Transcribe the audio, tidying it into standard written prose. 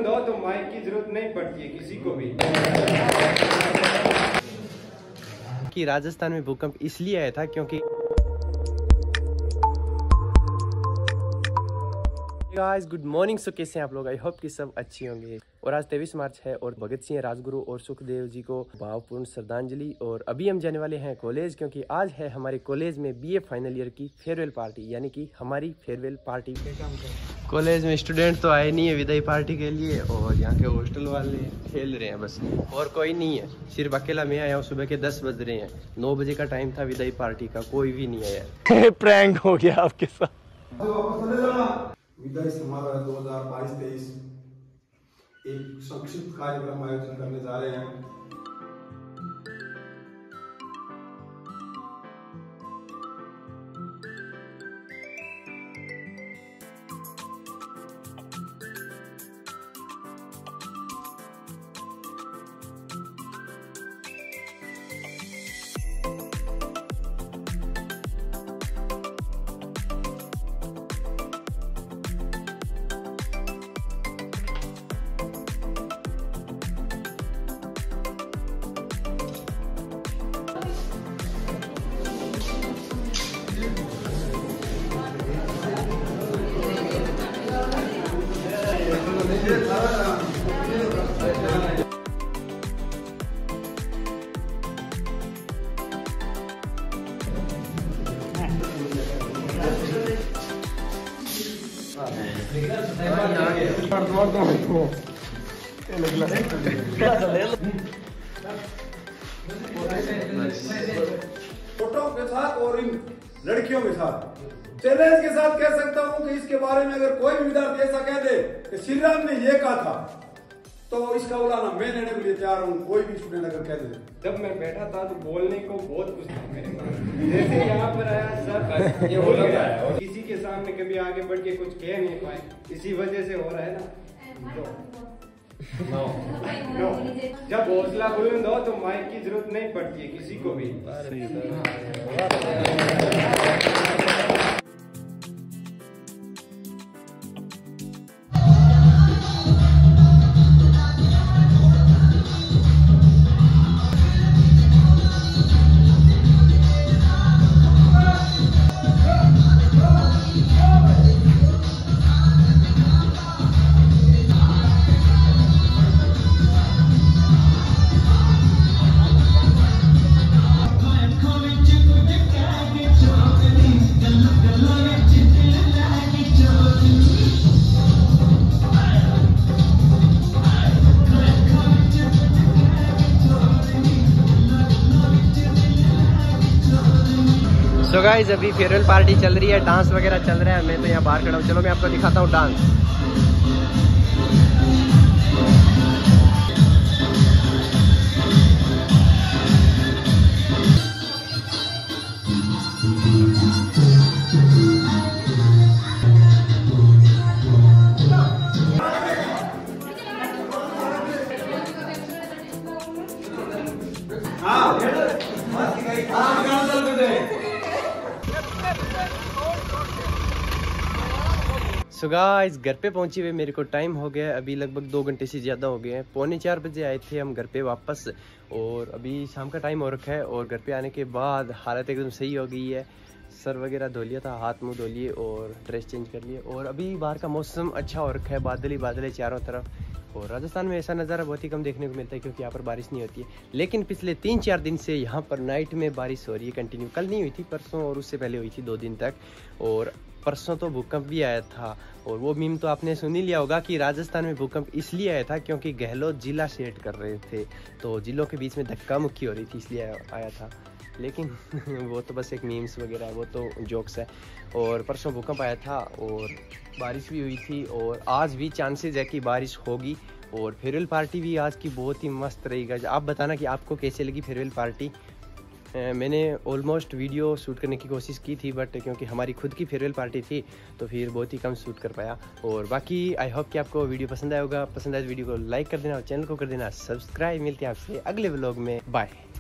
बुलंद हो तो माइक की जरूरत नहीं पड़ती है किसी को भी। कि राजस्थान में भूकंप इसलिए आया था क्योंकि गाइस गुड मॉर्निंग। सो कैसे हैं आप लोग? आई होप कि सब अच्छी होंगे। और आज 23 मार्च है और भगत सिंह, राजगुरु और सुखदेव जी को भावपूर्ण श्रद्धांजलि। और अभी हम जाने वाले हैं कॉलेज, क्योंकि आज है हमारे कॉलेज में बीए फाइनल ईयर की फेयरवेल पार्टी, यानी कि हमारी फेयरवेल पार्टी। कॉलेज में स्टूडेंट तो आए नहीं है विदाई पार्टी के लिए, और यहाँ के हॉस्टल वाले खेल रहे हैं बस, और कोई नहीं है। सिर्फ अकेला मैं आया हूँ। सुबह के 10 बज रहे हैं, 9 बजे का टाइम था विदाई पार्टी का, कोई भी नहीं आया। प्रैंक हो गया आपके साथ। विदाई समारोह 2022-23 एक संक्षिप्त कार्यक्रम आयोजन करने जा रहे हैं। फोटो के साथ और इन लड़कियों के साथ चैलेंज के साथ कह सकता हूं कि इसके बारे में अगर कोई भी विद्यार्थी ऐसा कह दे कि श्री राम ने ये कहा था, तो इसका उलाना मैं लेने के लिए तैयार हूं। कोई भी स्टूडेंट अगर कह दे। जब मैं बैठा था तो बोलने को बहुत कुछ था मेरे पास, जैसे यहाँ पर आया सब ये हो गया है, और किसी के सामने कभी आगे बढ़ के कुछ कह नहीं पाए, इसी वजह से हो रहा है ना। नो जब हौसला बुलंद हो तो माइक की जरूरत नहीं पड़ती है किसी को भी। सो गाइस अभी फेयरवेल पार्टी चल रही है, डांस वगैरह चल रहा है। मैं तो यहाँ बाहर खड़ा हूँ। चलो मैं आपको दिखाता हूँ डांस। सो गाइस घर पे पहुंचे हुए मेरे को टाइम हो गया, अभी लगभग 2 घंटे से ज़्यादा हो गए हैं। 3:45 बजे आए थे हम घर पे वापस, और अभी शाम का टाइम हो रखा है। और घर पे आने के बाद हालत एकदम सही हो गई है। सर वगैरह धो लिया था, हाथ मुंह धो लिए और ड्रेस चेंज कर लिए। और अभी बाहर का मौसम अच्छा हो रखा है, बादल ही बादल है चारों तरफ। और राजस्थान में ऐसा नज़ारा बहुत ही कम देखने को मिलता है, क्योंकि यहाँ पर बारिश नहीं होती है। लेकिन पिछले 3-4 दिन से यहाँ पर नाइट में बारिश हो रही है कंटिन्यू। कल नहीं हुई थी, परसों और उससे पहले हुई थी 2 दिन तक। और परसों तो भूकंप भी आया था, और वो मीम तो आपने सुन ही लिया होगा कि राजस्थान में भूकंप इसलिए आया था क्योंकि गहलोत जिला सेट कर रहे थे, तो जिलों के बीच में धक्का मुक्की हो रही थी, इसलिए आया था। लेकिन वो तो बस एक मीम्स वगैरह है, वो तो जोक्स है। और परसों भूकंप आया था और बारिश भी हुई थी, और आज भी चांसेस है कि बारिश होगी। और फेयरवेल पार्टी भी आज की बहुत ही मस्त रहेगा। आप बताना कि आपको कैसे लगी फेयरवेल पार्टी। मैंने ऑलमोस्ट वीडियो शूट करने की कोशिश की थी, बट क्योंकि हमारी खुद की फेयरवेल पार्टी थी तो फिर बहुत ही कम शूट कर पाया। और बाकी आई होप कि आपको वीडियो पसंद आया होगा। पसंद आए तो वीडियो को लाइक कर देना और चैनल को कर देना सब्सक्राइब। मिलते हैं आपसे अगले व्लॉग में, बाय।